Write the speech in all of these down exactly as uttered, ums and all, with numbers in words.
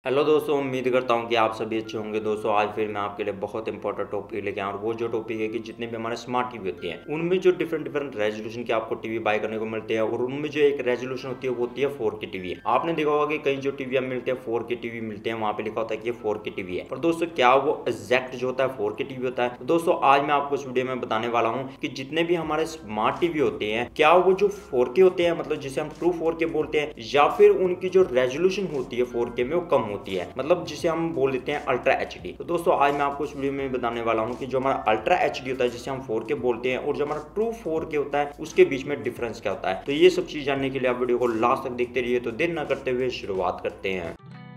Hello दोस्तों, उम्मीद करता हूँ कि आप सभी अच्छे होंगे। दोस्तों आज फिर मैं आपके लिए बहुत इंपॉर्टेंट टॉपिक लेके आया और वो जो टॉपिक है कि जितने भी हमारे स्मार्ट टीवी होते हैं उनमें जो डिफरेंट डिफरेंट रेजोल्यूशन के आपको टीवी बाय करने को मिलते हैं और उनमें जो एक रेजोल्यूशन होती है वो होती है फोर के टीवी। आपने देखा होगा कि कई जो टीवी मिलते हैं फोर के टीवी मिलते हैं, वहाँ पे लिखा होता है कि ये फोर के टीवी है, पर दोस्तों क्या वो एग्जैक्ट जो होता है फोर के टीवी होता है? तो दोस्तों आज मैं आपको इस वीडियो में बताने वाला हूँ कि जितने भी हमारे स्मार्ट टीवी होते हैं क्या वो जो फोर के होते हैं, मतलब जिसे हम ट्रू फोर के बोलते हैं, या फिर उनकी जो रेजोल्यूशन होती है फोर के में वो कम होती है, मतलब जिसे हम बोल देते हैं अल्ट्रा एचडी। तो दोस्तों आज मैं आपको इस वीडियो में बताने वाला हूं कि जो हमारा अल्ट्रा एचडी होता है जिसे हम फोर के बोलते हैं और जो हमारा ट्रू फोर के होता है उसके बीच में डिफरेंस क्या होता है। तो ये सब चीज जानने के लिए आप वीडियो को लास्ट तक देखते रहिए। तो देर न करते हुए शुरुआत करते हैं।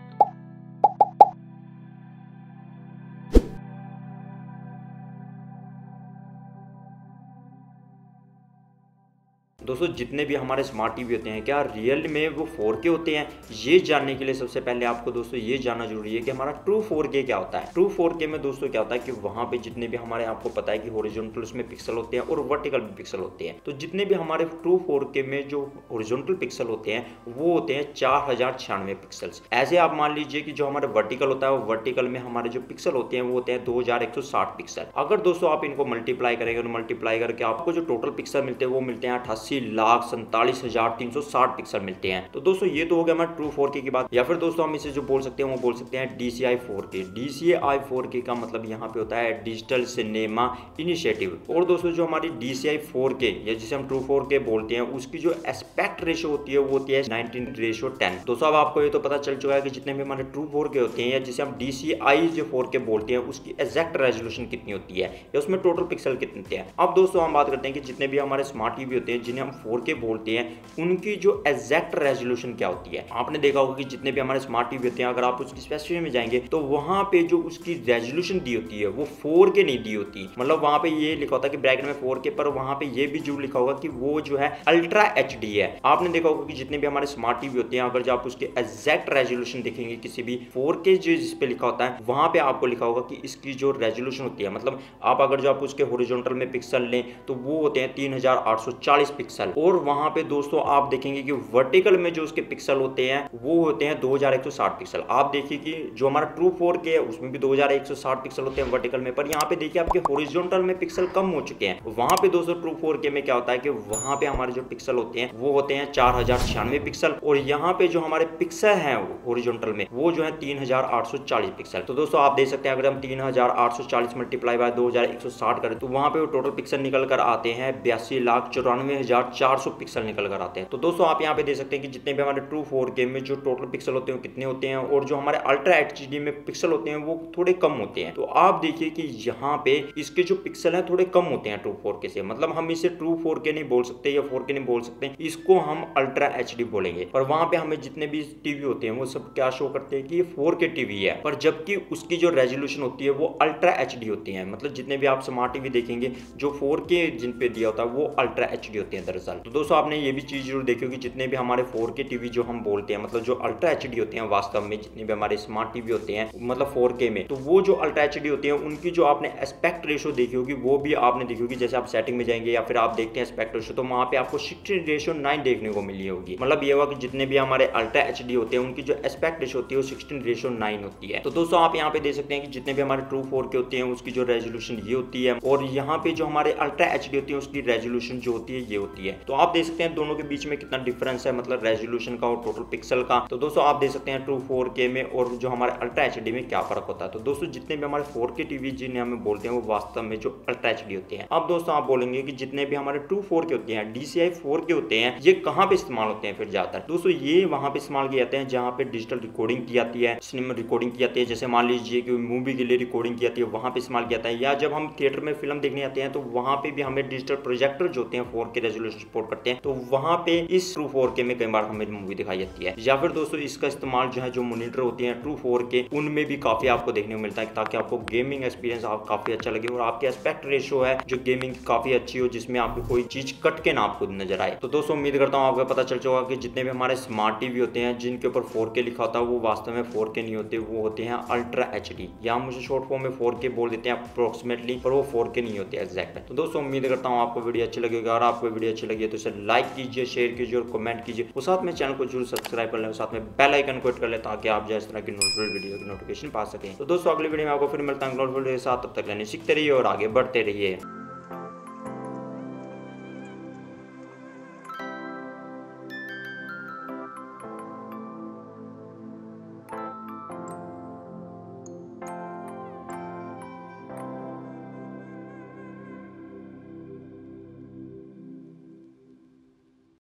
दोस्तों जितने भी हमारे स्मार्ट टीवी होते हैं क्या रियल में वो फोर के होते हैं, ये जानने के लिए सबसे पहले आपको दोस्तों ये जानना जरूरी है कि हमारा ट्रू फोर के क्या होता है। ट्रू फोर के में दोस्तों क्या होता है कि वहां पे जितने भी हमारे, आपको पता है कि हॉरिजॉन्टल उसमें पिक्सल होते हैं और वर्टिकल भी पिक्सल होते हैं। तो जितने भी हमारे ट्रू फोर के में जो हॉरिजॉन्टल पिक्सल होते हैं वो होते हैं चार हजार छियानवे पिक्सल्स। ऐसे आप मान लीजिए कि जो हमारे वर्टिकल होता है वो वर्टिकल में हमारे जो पिक्सल होते हैं वो होते हैं दो हजार एक सौ साठ पिक्सल। अगर दोस्तों आप इनको मल्टीप्लाई करेंगे और मल्टीप्लाई करके आपको जो टोटल पिक्सल मिलते हैं वो मिलते हैं अठासी लाख सैंतालीस हजार तीन सौ साठ पिक्सल मिलते हैं। तो दोस्तों ये तो हो गया हमारा ट्रू फोर के की बात, या फिर दोस्तों हम इसे जो बोल सकते हैं वो बोल सकते हैं DCI four K. DCI four K का मतलब यहाँ पे होता है डिजिटल सिनेमा इनिशिएटिव। और दोस्तों जो हमारी डीसीआई फोर के या जिसे हम ट्रू फोर के बोलते हैं उसकी जो एस्पेक्ट रेशियो होती है वो होती है नाइनटीन रेशियो टेन। दोस्तों अब आपको ये तो पता चल चुका है कि जितने भी हमारे ट्रू फोर के होते हैं या जिसे हम डीसीआई जो फोर के बोलते हैं उसकी एग्जैक्ट रेजोल्यूशन कितनी होती है या उसमें टोटल पिक्सल कितने हैं। अब दोस्तों हम बात करते हैं कि जितने भी हमारे स्मार्ट टीवी होते हैं जिन्हें हम फोर के बोलते हैं उनकी जो एग्जैक्ट रेजोल्यूशन क्या होती है। आपने देखा होगा कि जितने भी हमारे स्मार्ट टीवी होते हैं अगर आप उसकी स्पेसिफिकेशन में जाएंगे तो वहां पे जो उसकी रेजोल्यूशन दी होती है वो फोर के नहीं दी होती, मतलब वहां पे ये लिखा होता है कि ब्रैकेट में फोर के, पर वहां पे ये भी जो लिखा होगा कि वो जो है अल्ट्रा एचडी है। आपने देखा होगा कि जितने भी हमारे स्मार्ट टीवी होते हैं अगर जो आप उसके एग्जैक्ट रेजोल्यूशन देखेंगे किसी भी फोर के जो जिस पे लिखा होता है वहां पे आपको लिखा होगा कि इसकी जो रेजोल्यूशन होती है, मतलब आप अगर जो आप उसके हॉरिजॉन्टल में पिक्सल लें तो वो होते हैं तीन हजार आठ सौ चालीस पिक्सल, और वहां पे दोस्तों आप देखेंगे कि वर्टिकल में जो उसके पिक्सल होते हैं वो होते हैं दो हजार एक सौ साठ पिक्सल। आप देखिए कि जो हमारा ट्रू फोर के है उसमें भी दो हजार एक सौ साठ पिक्सल होते हैं वर्टिकल में, पर यहाँ पे देखिए आपके हॉरिजॉन्टल में पिक्सल कम हो चुके हैं। वहां पे दोस्तों ट्रू फोर के में क्या होता है कि वहां पे हमारे जो पिक्सल होते हैं वो होते हैं चार हजार छियानवे पिक्सल, और यहाँ पे जो हमारे पिक्सल है हॉरिजॉन्टल में वो जो है तीन हजार आठ सौ चालीस पिक्सल। तो दोस्तों आप देख सकते हैं अगर हम तीन हजार आठ सौ चालीस मल्टीप्लाई बाय दो हजार एक सौ साठ करें तो वहां पे टोटल पिक्सल निकल कर आते हैं बयासी लाख चौरानवे हजार चार सौ पिक्सल निकल कर आते हैं। तो दोस्तों आप यहाँ पे देख सकते हैं कि जितने भी हमारे ट्रू फोर के में जो टोटल पिक्सल होते हैं कितने होते हैं और जो हमारे अल्ट्रा एचडी में पिक्सल होते हैं वो थोड़े कम होते हैं। तो आप देखिए कि यहाँ पे इसके जो पिक्सल हैं थोड़े कम होते हैं ट्रू फोर के से, मतलब हम इसे ट्रू फोर के नहीं बोल सकते या फोर के नहीं बोल सकते, इसको हम अल्ट्रा एचडी बोलेंगे। पर वहां पे हमें जितने भी टीवी होते हैं वो सब क्या शो करते हैं कि ये फोर के टीवी है, पर जबकि उसकी जो रेजोल्यूशन होती है वो अल्ट्रा एचडी होती है। मतलब जितने भी आप स्मार्ट टीवी देखेंगे जो फोर के जिन पे दिया होता है वो अल्ट्रा एचडी होते हैं दरअसल। तो दोस्तों आपने ये भी चीज जरूर देखी होगी जितने भी हमारे फोर के टीवी जो हम बोलते हैं, मतलब जो अल्ट्रा एचडी होते हैं वास्तव में जितने भी हमारे स्मार्ट टीवी होते हैं मतलब फोर के में, तो वो जो अल्ट्रा एचडी होते हैं उनकी जो आपने एस्पेक्ट रेशियो देखी होगी वो भी आपने देखी होगी। जैसे आप सेटिंग में जाएंगे या फिर आप देखते हैं एस्पेक्ट रेशियो तो वहां पे आपको सिक्सटीन रेशियो नाइन देखने को मिली होगी। मतलब ये हुआ कि जितने भी हमारे अल्ट्रा एचडी होते हैं उनकी जो एस्पेक्ट रेशियो होती है वो सिक्सटीन रेशियो नाइन होती है। तो दोस्तों आप यहाँ पे देख सकते हैं कि जितने भी हमारे ट्रू फोर के होते हैं उसकी जो रेजोल्यूशन ये होती है और यहाँ पे जो हमारे अल्ट्रा एचडी होती है उसकी रेजोल्यूशन जो होती है ये होती है। तो आप देख सकते हैं दोनों के बीच में कितना डिफरेंस है, मतलब रेजोल्यूशन का और टोटल पिक्सल का। तो दोस्तों आप देख सकते हैं ट्रू फोर के में और जो हमारे अल्ट्रा एचडी में क्या फर्क होता है। तो दोस्तों जितने भी हमारे फोर के टीवी जिन्हें हमें बोलते हैं वो वास्तव में जो अल्ट्रा एचडी होते हैं। अब दोस्तों आप बोलेंगे कि जितने भी हमारे ट्रू फोर के होते हैं डीसीआई फोर के होते हैं ये कहाँ पे इस्तेमाल होते हैं फिर ज्यादातर? दोस्तों ये वहां पे इस्तेमाल किए जाते हैं जहाँ पे डिजिटल रिकॉर्डिंग की जाती है, सिनेमा रिकॉर्डिंग की जाती है। जैसे मान लीजिए कि मूवी के लिए रिकॉर्डिंग की जाती है वहां पे इस्तेमाल किया जाता है, या जब हम थिएटर में फिल्म देखने आते हैं तो वहां पे भी हमें डिजिटल प्रोजेक्टर जो होते हैं फोर के रेजोल्यूशन सपोर्ट करते हैं, तो वहां पे इस ट्रू फोर के में कई बार हमें मूवी दिखाई जाती है। या फिर दोस्तों इसका इस्तेमाल जो है जो मॉनिटर होते हैं ट्रू फोर के उनमें भी काफी आपको देखने को मिलता है ताकि आपको गेमिंग एक्सपीरियंस आप काफी अच्छा लगे और आपके एस्पेक्ट रेशियो है जो गेमिंग काफी अच्छी हो जिसमें आपको कोई चीज कट के ना आपको नजर आए। तो दोस्तों उम्मीद करता हूँ आपको पता चल चुका कि जितने भी हमारे स्मार्ट टीवी होते हैं जिनके ऊपर फोर के लिखा होता है वो वास्तव में फोर के नहीं होते, वो होते हैं अल्ट्रा एचडी, या हम मुझे शॉर्ट फॉर्म में फोर के बोल देते हैं अप्रोक्सीमेटली, पर वो फोर के नहीं होते एग्जैक्ट। तो दोस्तों उम्मीद करता हूँ आपको वीडियो अच्छी लगेगी। और आपको वीडियो अच्छी अच्छी लगी है तो इसे लाइक कीजिए, शेयर कीजिए और कमेंट कीजिए, और साथ में चैनल को जरूर सब्सक्राइब कर लें, साथ में बेल आइकन को हिट कर लें ताकि आप जो इस तरह की नोटिफिकेशन वीडियो की नोटिफिकेशन पा सकें। तो दोस्तों अगली वीडियो में आपको फिर मिलता है वीडियो के साथ, तब तक रहने सीखते रहिए और आगे बढ़ते रहिए।